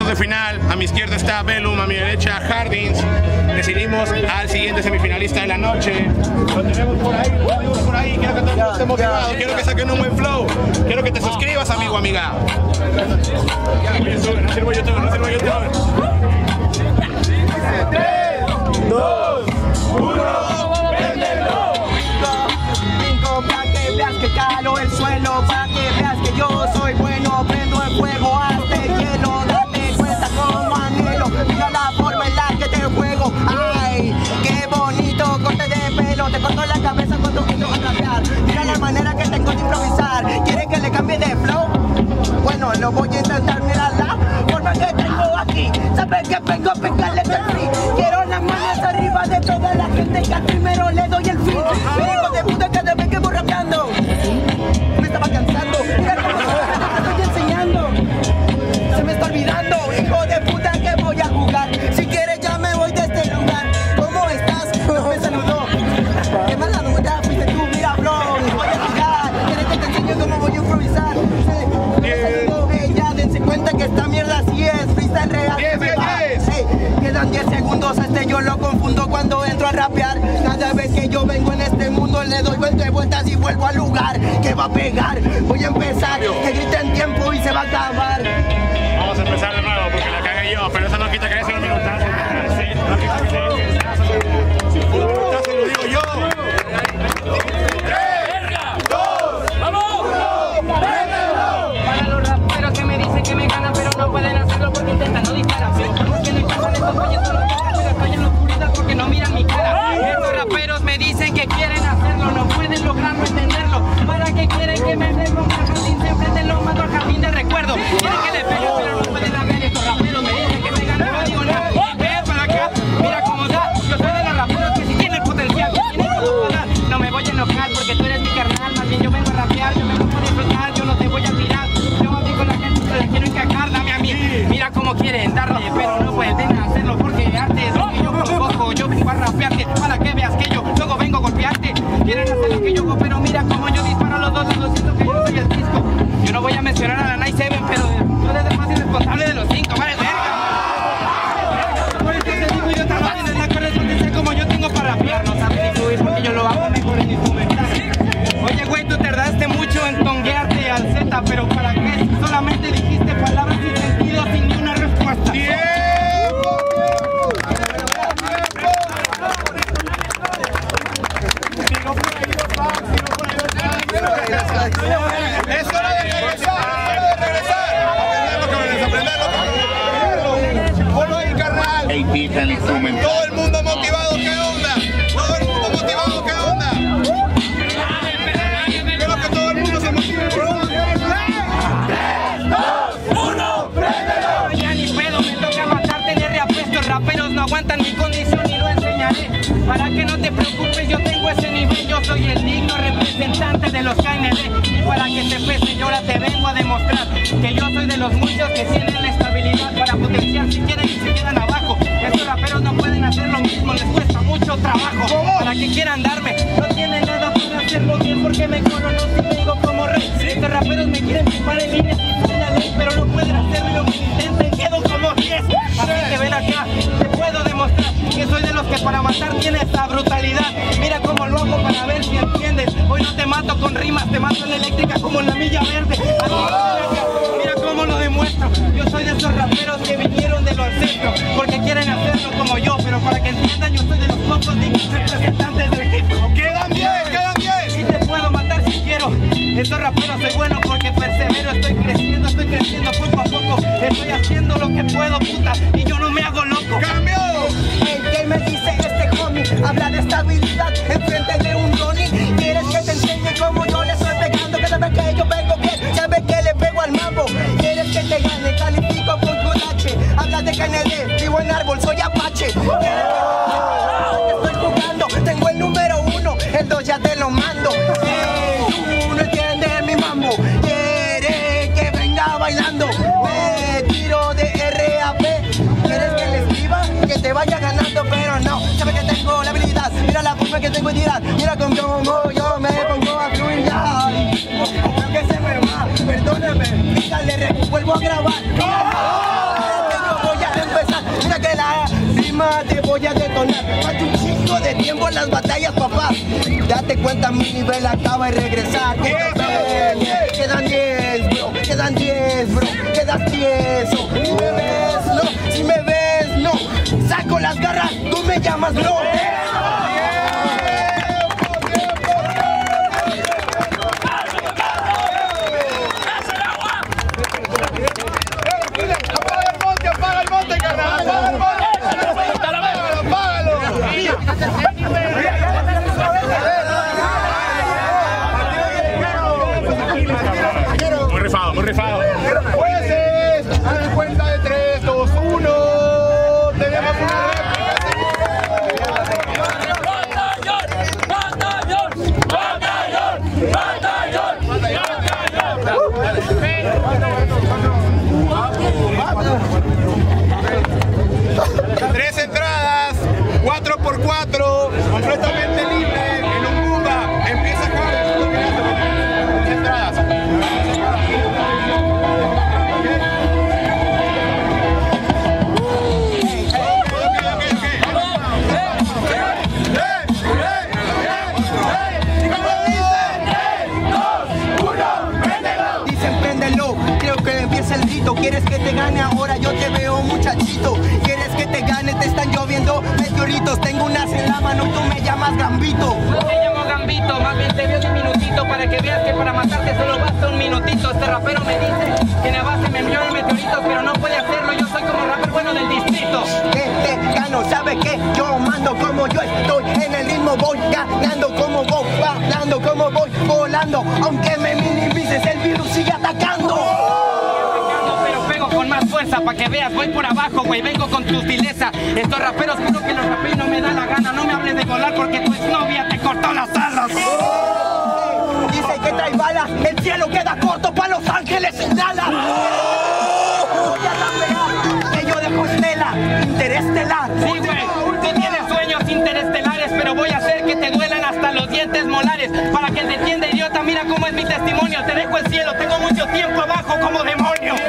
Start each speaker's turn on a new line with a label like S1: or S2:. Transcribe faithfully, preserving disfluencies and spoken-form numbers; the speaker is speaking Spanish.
S1: cuartos de final. A mi izquierda está Bellum, a mi derecha Hardins. Decidimos al siguiente semifinalista de la noche. Lo tenemos por ahí, lo tenemos por ahí. Quiero que todo el mundo esté motivado. Quiero que saquen un buen flow. Quiero que te suscribas, amigo, amiga. No sirvo YouTube, no sirvo YouTube. tres, dos, uno, préndelo.
S2: Cinco, pa' que veas que calo el suelo, pa' que veas que yo soy bueno, prendo el fuego hasta el hielo, date cuenta como anhelo, mira la forma en la que te juego, ay, qué bonito corte de pelo, te corto la cabeza cuando entro a rapear, mira la manera que tengo de improvisar, ¿quieres que le cambie de flow? Bueno, lo voy a intentar, mira la forma que tengo aquí, sabes que vengo a pegarle del free, quiero las manos arriba de toda la gente que al primero le doy el fin, me digo de puta cada vez que voy rapeando, me estaba cansando, mira cómo te estoy enseñando, se me está olvidando, hijo de puta que voy a jugar, si quieres ya me voy de este lugar, ¿cómo estás? No me saludó, qué mala duda, fuiste tú, mira bro, voy a jugar, quieres que te enseñe cómo voy a improvisar, dense cuenta que esta mierda sí es freestyle real.
S1: diez, diez, diez.
S2: Hey, quedan diez segundos, este yo lo confundo cuando entro a rapear. Cada vez que yo vengo en este mundo le doy veinte vueltas y vuelvo al lugar que va a pegar. Voy a empezar, que griten tiempo y se va a acabar.
S1: Vamos a empezar de nuevo porque la cagué yo, pero eso no quita que sea un minutazo. Sí, no quita que sea un minutazo. Un minutazo lo digo yo.
S3: Que me ganan pero no pueden hacerlo porque intentan no disparar. Porque no pasan estos proyectos, pero estoy en la oscuridad porque no miran mi cara. Estos raperos me dicen que quieren hacerlo, no pueden lograrlo, entenderlo. ¿Para qué quieren que me den un jardín? Se enfrenten los mato al jardín de recuerdo. Quieren que le peguen pero no pueden hacer. Estos raperos me dicen que me ganan, no digo nada. Ve para acá, mira cómo da. Yo soy de los raperos que sí tienen potencial, que tienen como dar. No me voy a enojar porque tú eres mi carnal, más bien yo vengo a rapear, yo vengo a disfrutar, yo no te voy a tirar. Yo digo la gente que les quiero encajar, dame a mí. Mira cómo quieren darle, pero no pueden hacerlo porque arte es lo que yo provoco. Yo vengo a rapearte para que veas que yo luego vengo a golpearte. Quieren hacer lo que yo hago, pero mira cómo yo disparo a los dos lados, siento que yo soy el disco. Yo no voy a mencionar a la Night Seven, pero tú eres el más irresponsable de los cinco, vale, verga. Por eso te digo, yo trabajo en la correspondencia como yo tengo para rapear. No sabes influir porque yo lo hago mejor en instrumental. Oye, güey, tú tardaste mucho en tonguearte al Z, pero ¿para qué? Solamente dijiste palabras sin sentido, sin ni una respuesta. ¡Tiempo!
S1: ¡Es hora de regresar! ¡Es hora de regresar! ¡Aprenderlo, cabrones! ¡Aprenderlo! ¡Ponlo ahí, carnal! Todo el mundo motivado, ¿qué onda? Todo el mundo motivado, ¿qué onda? Quiero que todo el mundo se motive, bro. tres, dos, uno, ¡préndelo!
S3: Ya ni pedo, me toca matarte de reapuesto. Raperos no aguantan mi condición y lo enseñaré. Para que no te preocupes, yo tengo ese nivel. Yo soy el digno representante de los K N D. Y para que te pese, yo ahora te vengo a demostrar que yo soy de los muchos que tienen la estabilidad para potenciar si quieren y se quedan abajo. Estos raperos no pueden hacer lo mismo, les cuesta mucho trabajo. Para que quieran darme, no tienen nada para hacerlo bien porque me corono si vengo como rey. Estos raperos me quieren chupar en línea si soy la ley, pero no pueden hacerlo y lo que intenten quedo como diez. Así que ven acá, te puedo demostrar que soy de los que para matar tiene esta brutalidad. Mira cómo lo hago para ver si entiendes. Hoy no te mato con rimas, te mato en eléctrica como en la milla verde. Así, mira cómo lo demuestro. Yo soy de esos raperos que vinieron de los ancestros porque quieren hacerlo como yo, pero para que entiendan yo soy de los pocos dignos representantes del equipo.
S1: ¡Quedan diez! ¡Quedan diez!
S3: Y te puedo matar si quiero. Estos raperos soy bueno porque persevero, estoy creciendo, estoy creciendo poco a poco. Estoy haciendo lo que puedo, puta, y yo no me hago loco.
S1: ¡Cambio!
S2: Hey, ¿qué me dice este homie? Habla de estabilidad enfrente de un Ronnie. ¿Quieres que te enseñe cómo yo le estoy pegando? Cada vez que yo vengo bien, sabes que le pego al mambo. ¿Quieres que te gane? Califico con Kudache. Habla de K N D, vivo en árbol, soy Apache. ¿Quieres que estoy jugando? Tengo el número uno, el dos ya te lo mando. Hey, tú no entiendes mi mambo. ¿Quieres que venga bailando? Me tiro de R A P. ¿Quieres que le escriba? Que te vaya ganando, pero no. Sabes que tengo la habilidad. Mira la forma que tengo de tirar. Mira cómo yo me pongo a fluir ya. Creo que se me va. Perdóname. Dale, vuelvo a grabar. rima te voy a detonar. Falta un chingo de tiempo en las batallas, papá. Date cuenta, mi nivel acaba de regresar. Quedan diez, bro, quedan diez, bro, quedas tieso. Si me ves, no, si me ves, no. Saco las garras, tú me llamas, bro.
S1: Muy rifado, muy rifado. Jueces, hagan cuenta de tres, dos, uno. Tenemos una tres entradas, cuatro por cuatro, completamente libre, en un Bumba. Empieza a jugar tres entradas.
S2: Dicen préndelo, creo que empieza el grito. ¿Quieres que te gane ahora? Yo te veo muchachito. ¿Quieres que te gane? Te están lloviendo meteoritos. Tengo unas en la mano y tú me llamas Gambito.
S3: No te llamo Gambito, más bien te veo un minutito para que veas que para matarte solo basta un minutito. Este rapero me dice que en la base me envió meteoritos, pero no puede hacerlo. Yo soy como rapper bueno del distrito.
S2: Que te gano, ¿sabes qué? Yo mando como yo estoy. En el ritmo voy ganando como voy, bailando como voy, volando. Aunque me minimices, el virus sigue atacando.
S3: Con más fuerza, pa' que veas, voy por abajo, güey, vengo con tu sutileza. Estos raperos, juro que los raperos no me da la gana. No me hables de volar porque tu exnovia te cortó las alas.
S2: Oh, dice que trae balas, el cielo queda corto pa' Los Ángeles sin alas. Voy a rapear, que yo dejo estela, interestelar.
S3: Sí, güey, tú tienes sueños interestelares, pero voy a hacer que te duelan hasta los dientes molares. Para que te entienda, idiota, mira cómo es mi testimonio. Te dejo el cielo, tengo mucho tiempo abajo como demonio.